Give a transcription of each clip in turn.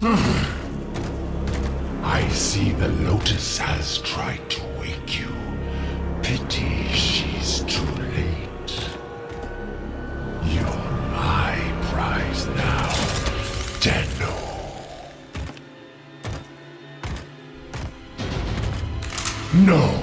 I see the Lotus has tried to wake you. Pity she's too late. You're my prize now, Tenno. No!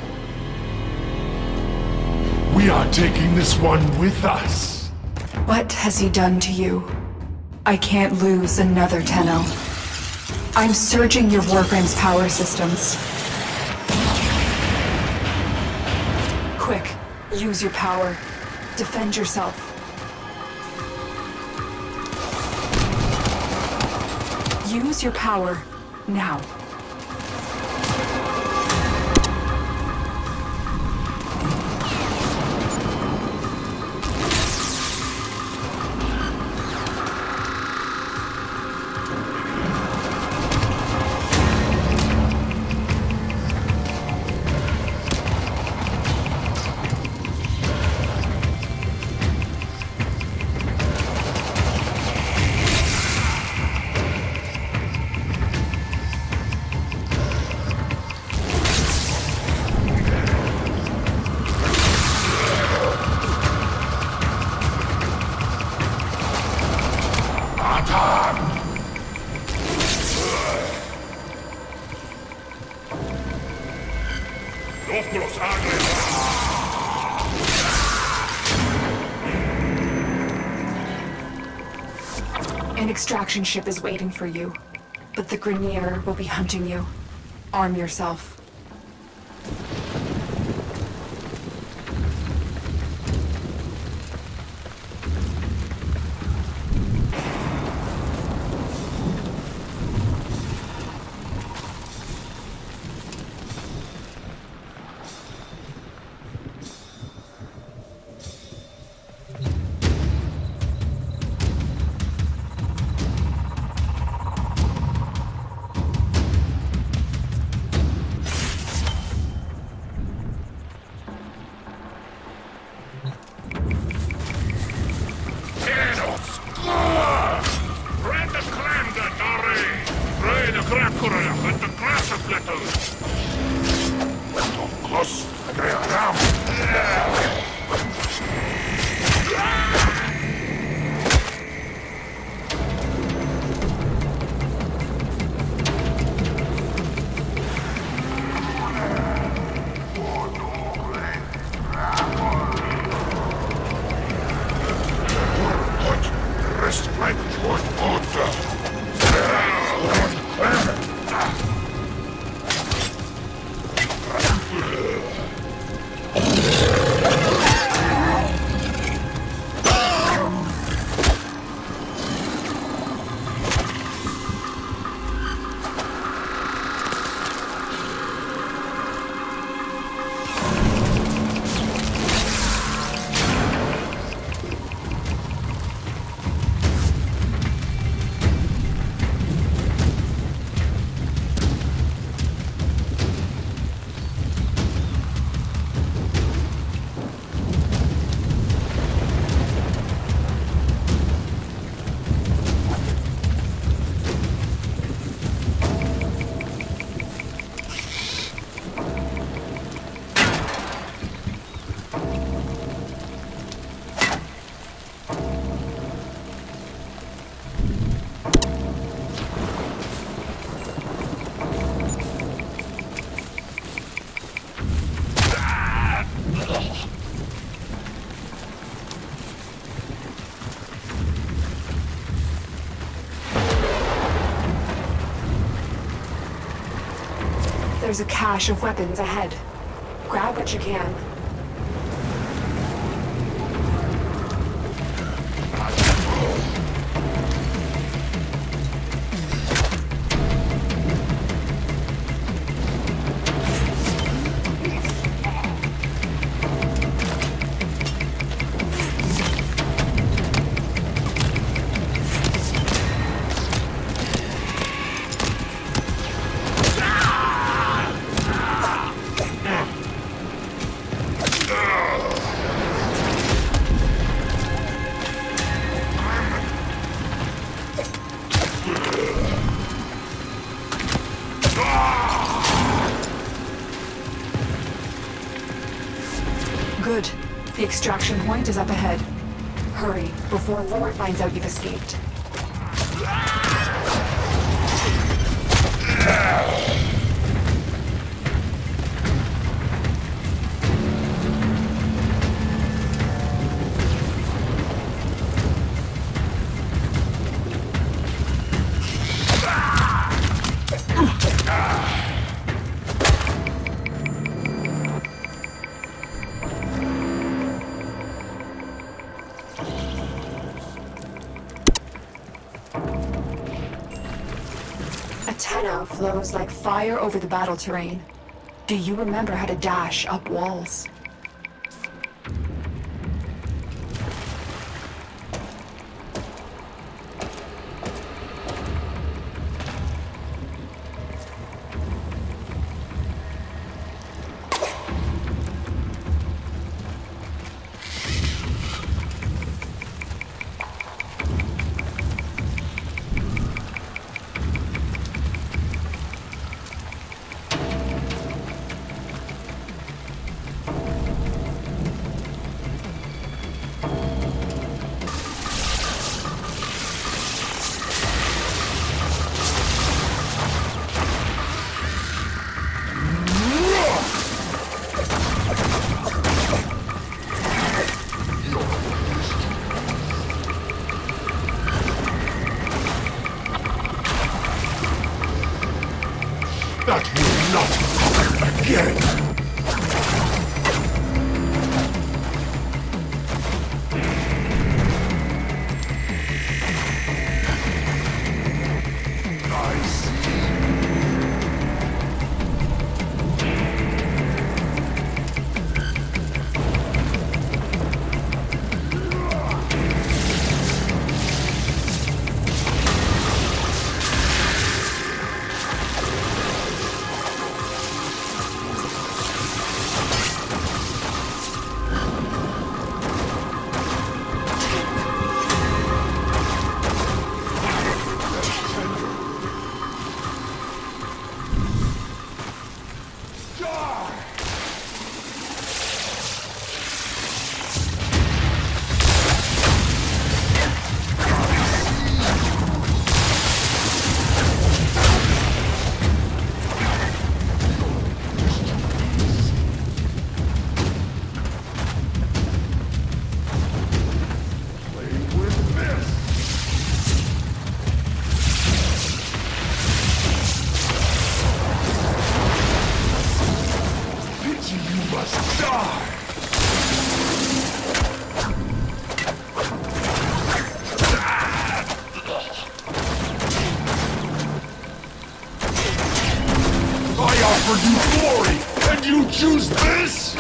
We are taking this one with us. What has he done to you? I can't lose another Tenno. I'm surging your Warframe's power systems. Quick, use your power. Defend yourself. Use your power, now. An extraction ship is waiting for you, but the Grineer will be hunting you. Arm yourself. There's a cache of weapons ahead. Grab what you can. The extraction point is up ahead. Hurry, before Lord finds out you've escaped. Tenno flows like fire over the battle terrain. Do you remember how to dash up walls? That will not happen again! I see. offered you glory, and you choose this?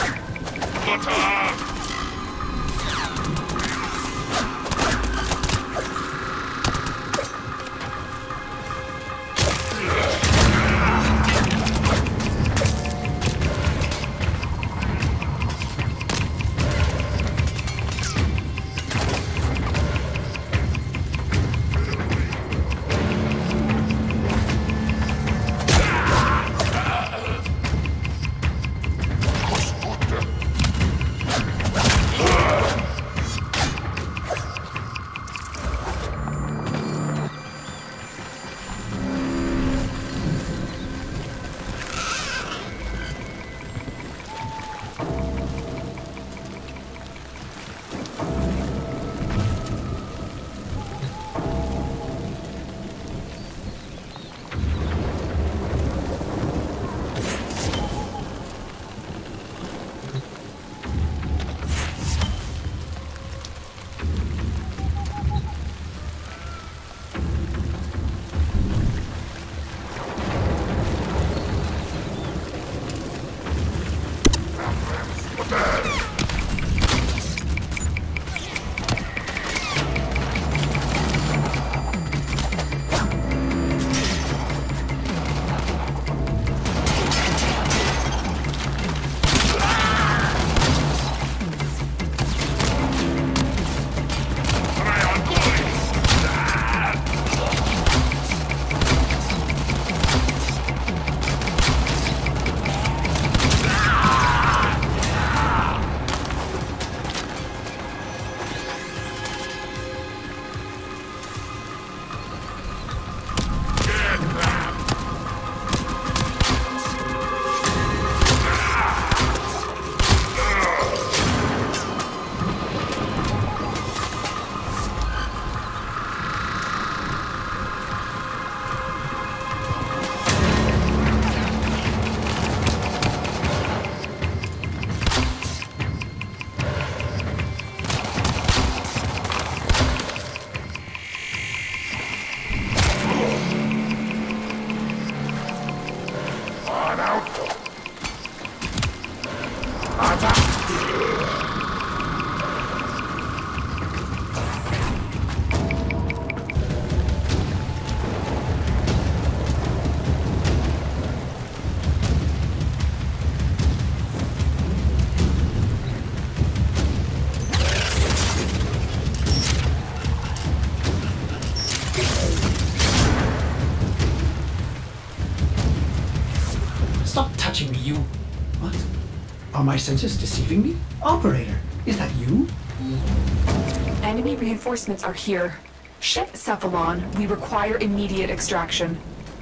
touching me, you... What? Are my senses deceiving me? Operator, is that you? Enemy reinforcements are here. Ship Cephalon, we require immediate extraction.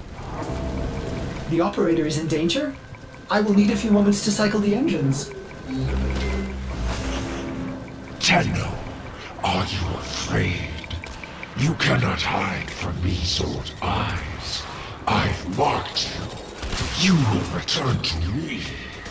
The operator is in danger? I will need a few moments to cycle the engines. Tenno, are you afraid? You cannot hide from these old eyes. I've marked you. You will return to me.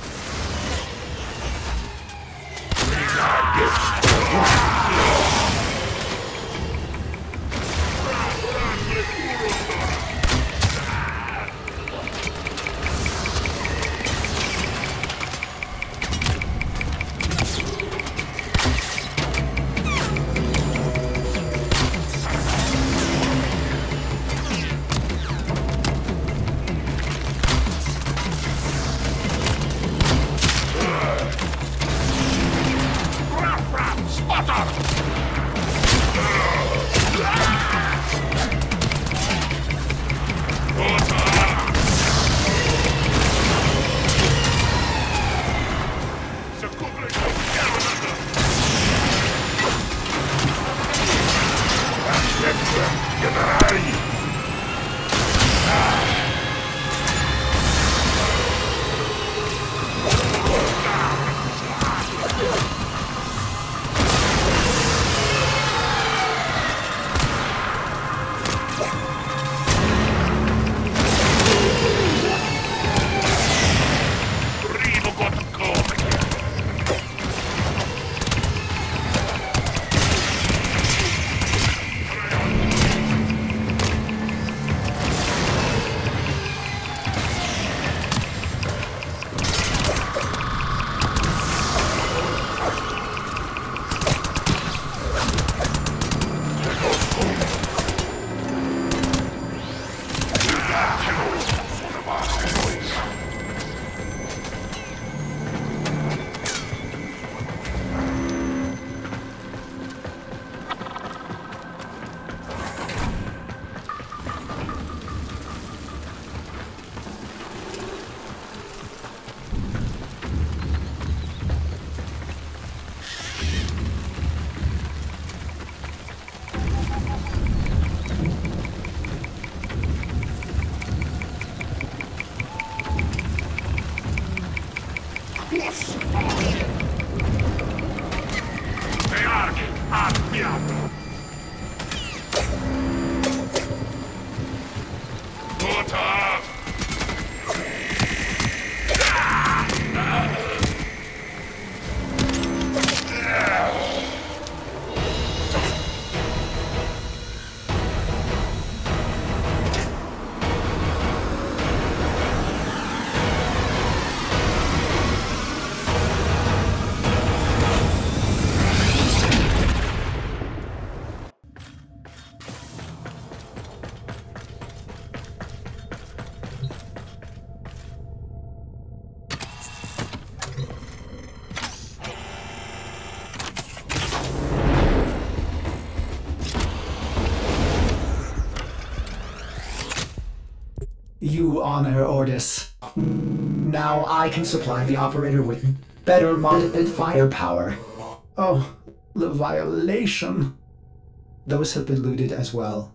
You honor Ordis. Now I can supply the operator with better modded firepower. Oh, the violation. Those have been looted as well.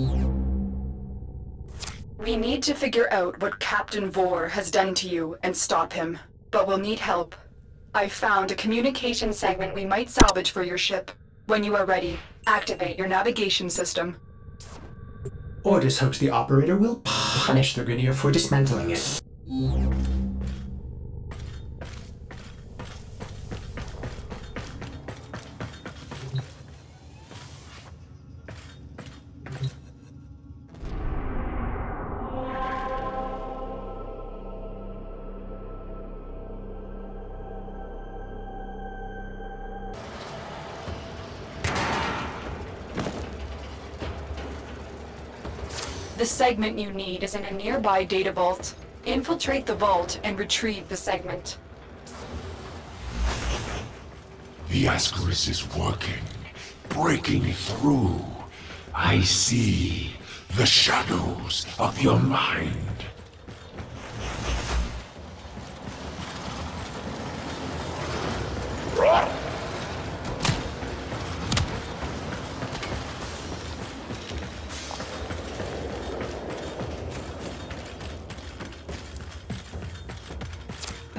We need to figure out what Captain Vor has done to you and stop him, but we'll need help. I found a communication segment we might salvage for your ship. When you are ready, activate your navigation system. Ordis hopes the operator will punish the Grineer for dismantling it. The segment you need is in a nearby data vault. Infiltrate the vault and retrieve the segment. The Ascaris is working, breaking through. I see the shadows of your mind.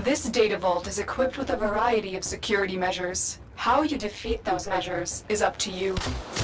This data vault is equipped with a variety of security measures. How you defeat those measures is up to you.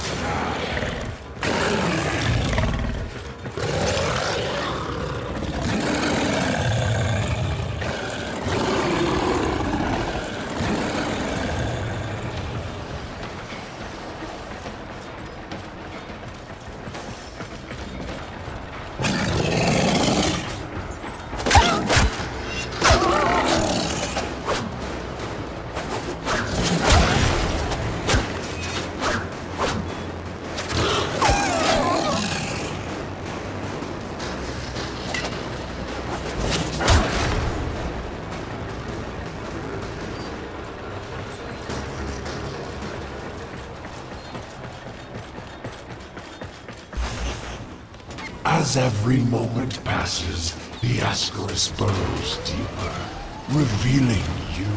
As every moment passes, the Ascaris burrows deeper, revealing you.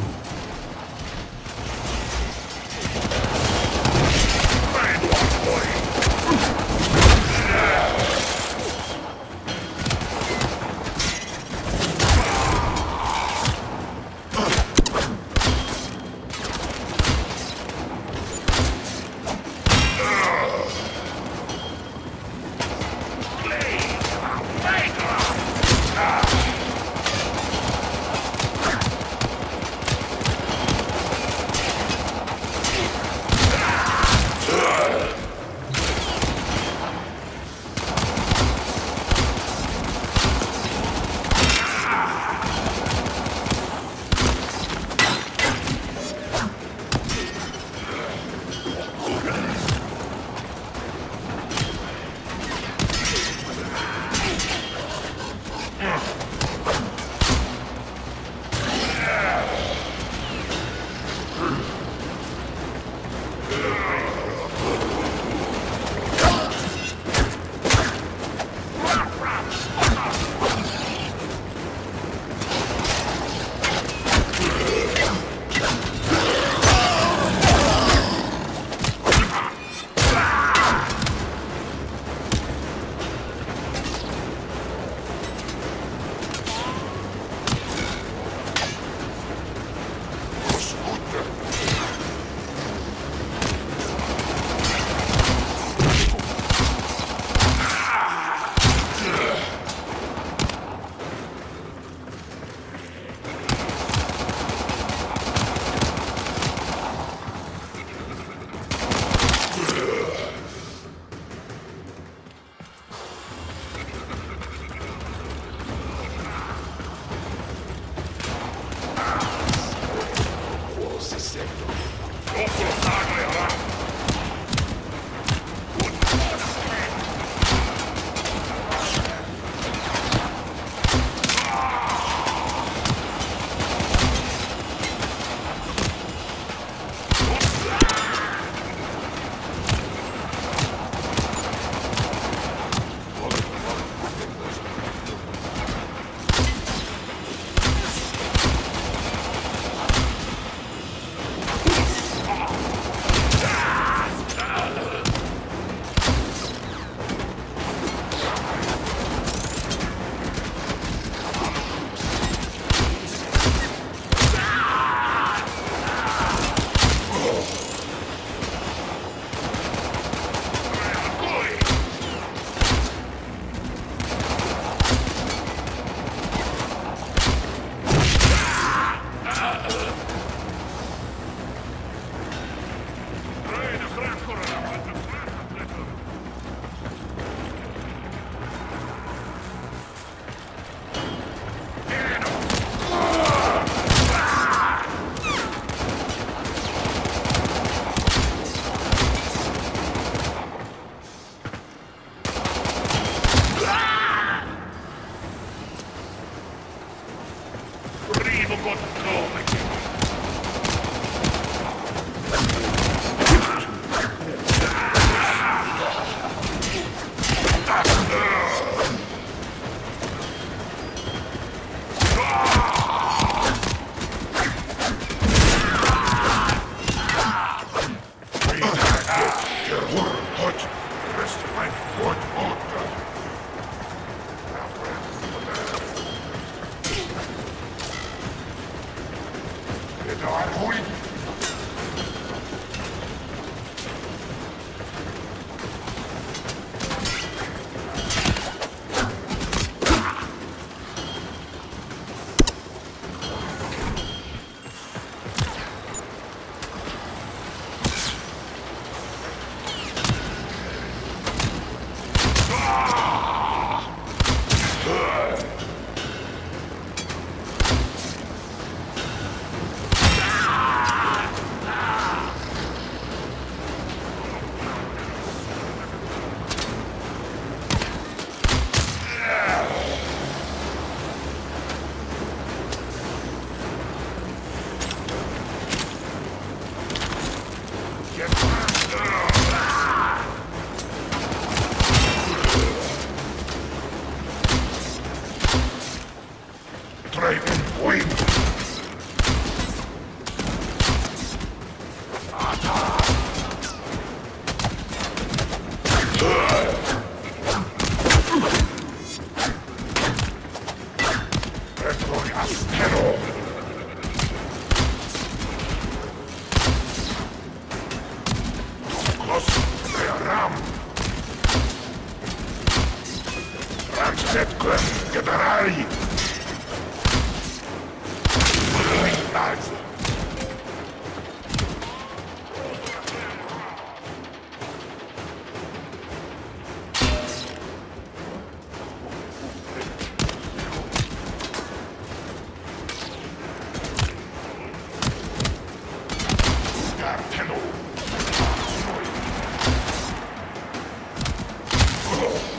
Sekwe, Geberai! Lads! Garteno!